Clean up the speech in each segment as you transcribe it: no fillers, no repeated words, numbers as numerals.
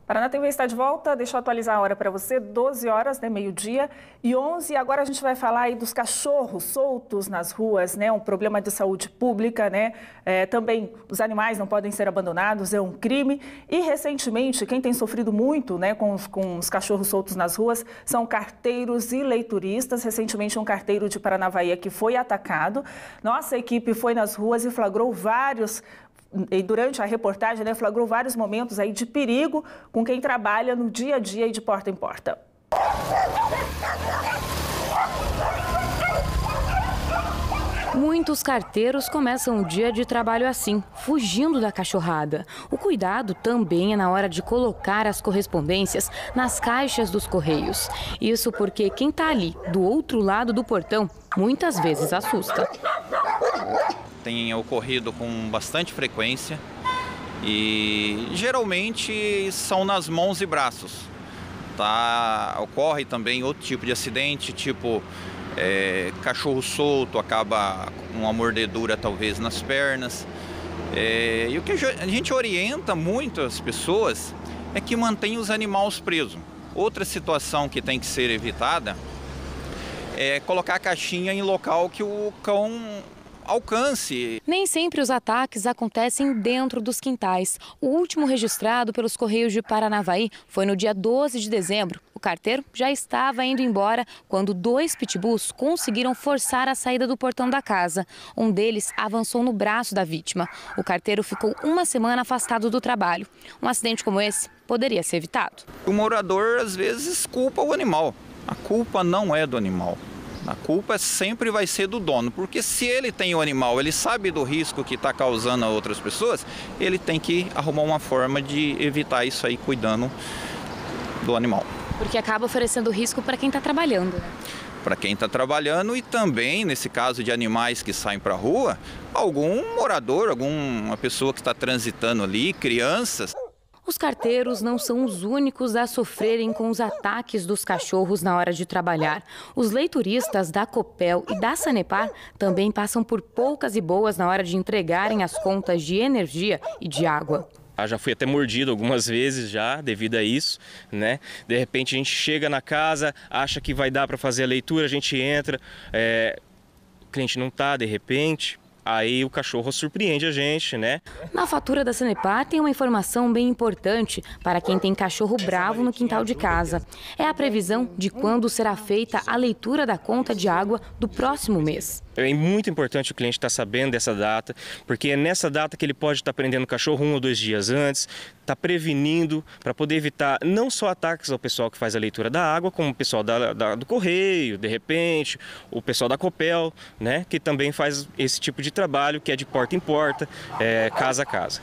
Paraná TV está de volta, deixa eu atualizar a hora para você, 12 horas, né, meio-dia e 11. Agora a gente vai falar aí dos cachorros soltos nas ruas, né, um problema de saúde pública, né, também os animais não podem ser abandonados, é um crime. E recentemente, quem tem sofrido muito, né, com os cachorros soltos nas ruas são carteiros e leituristas. Recentemente um carteiro de Paranavaí que foi atacado. Nossa equipe foi nas ruas e flagrou e durante a reportagem, né, flagrou vários momentos aí de perigo com quem trabalha no dia a dia e de porta em porta. Muitos carteiros começam o dia de trabalho assim, fugindo da cachorrada. O cuidado também é na hora de colocar as correspondências nas caixas dos correios. Isso porque quem está ali, do outro lado do portão, muitas vezes assusta. Tem ocorrido com bastante frequência e geralmente são nas mãos e braços. Ocorre também outro tipo de acidente, tipo cachorro solto, acaba com uma mordedura talvez nas pernas. E o que a gente orienta muito as pessoas é que mantenham os animais presos. Outra situação que tem que ser evitada é colocar a caixinha em local que o cão alcance. Nem sempre os ataques acontecem dentro dos quintais. O último registrado pelos Correios de Paranavaí foi no dia 12 de dezembro. O carteiro já estava indo embora quando 2 pitbulls conseguiram forçar a saída do portão da casa. Um deles avançou no braço da vítima. O carteiro ficou uma semana afastado do trabalho. Um acidente como esse poderia ser evitado. O morador às vezes culpa o animal. A culpa não é do animal. A culpa sempre vai ser do dono, porque se ele tem o animal, ele sabe do risco que está causando a outras pessoas, ele tem que arrumar uma forma de evitar isso aí cuidando do animal. Porque acaba oferecendo risco para quem está trabalhando, né? Para quem está trabalhando e também, nesse caso de animais que saem para a rua, algum morador, alguma pessoa que está transitando ali, crianças. Os carteiros não são os únicos a sofrerem com os ataques dos cachorros na hora de trabalhar. Os leituristas da Copel e da Sanepar também passam por poucas e boas na hora de entregarem as contas de energia e de água. Já fui até mordido algumas vezes já, devido a isso, né? De repente a gente chega na casa, acha que vai dar para fazer a leitura, a gente entra, o cliente não está, de repente. Aí o cachorro surpreende a gente, né? Na fatura da Sanepar tem uma informação bem importante para quem tem cachorro bravo no quintal de casa. É a previsão de quando será feita a leitura da conta de água do próximo mês. É muito importante o cliente estar sabendo dessa data, porque é nessa data que ele pode estar prendendo o cachorro 1 ou 2 dias antes, está prevenindo para poder evitar não só ataques ao pessoal que faz a leitura da água, como o pessoal do Correio, de repente, o pessoal da Copel, né, que também faz esse tipo de trabalho, que é de porta em porta, casa a casa.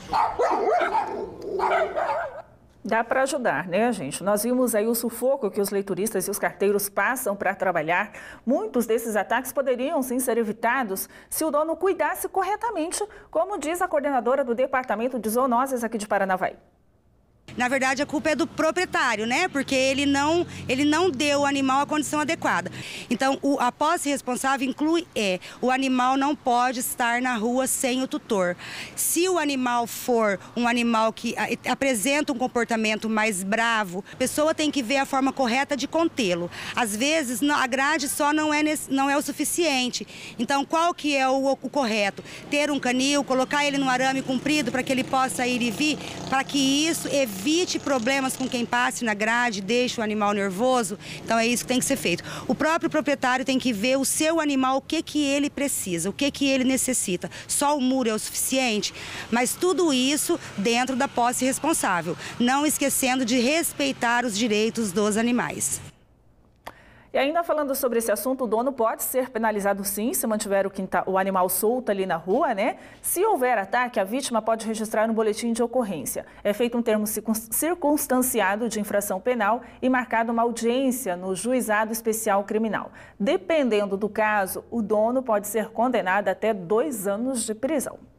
Dá para ajudar, né, gente? Nós vimos aí o sufoco que os leituristas e os carteiros passam para trabalhar. Muitos desses ataques poderiam, sim, ser evitados se o dono cuidasse corretamente, como diz a coordenadora do Departamento de Zoonoses aqui de Paranavaí. Na verdade, a culpa é do proprietário, né? Porque ele não deu ao animal a condição adequada. Então, a posse responsável inclui o animal não pode estar na rua sem o tutor. Se o animal for um animal que apresenta um comportamento mais bravo, a pessoa tem que ver a forma correta de contê-lo. Às vezes, a grade só não é o suficiente. Então, qual que é o correto? Ter um canil, colocar ele num arame comprido para que ele possa ir e vir, para que isso evite problemas com quem passe na grade, deixe o animal nervoso. Então é isso que tem que ser feito. O próprio proprietário tem que ver o seu animal, o que ele precisa, o que ele necessita. Só o muro é o suficiente, mas tudo isso dentro da posse responsável, não esquecendo de respeitar os direitos dos animais. E ainda falando sobre esse assunto, o dono pode ser penalizado sim, se mantiver o animal solto ali na rua, né? Se houver ataque, a vítima pode registrar um boletim de ocorrência. É feito um termo circunstanciado de infração penal e marcada uma audiência no Juizado Especial Criminal. Dependendo do caso, o dono pode ser condenado a até 2 anos de prisão.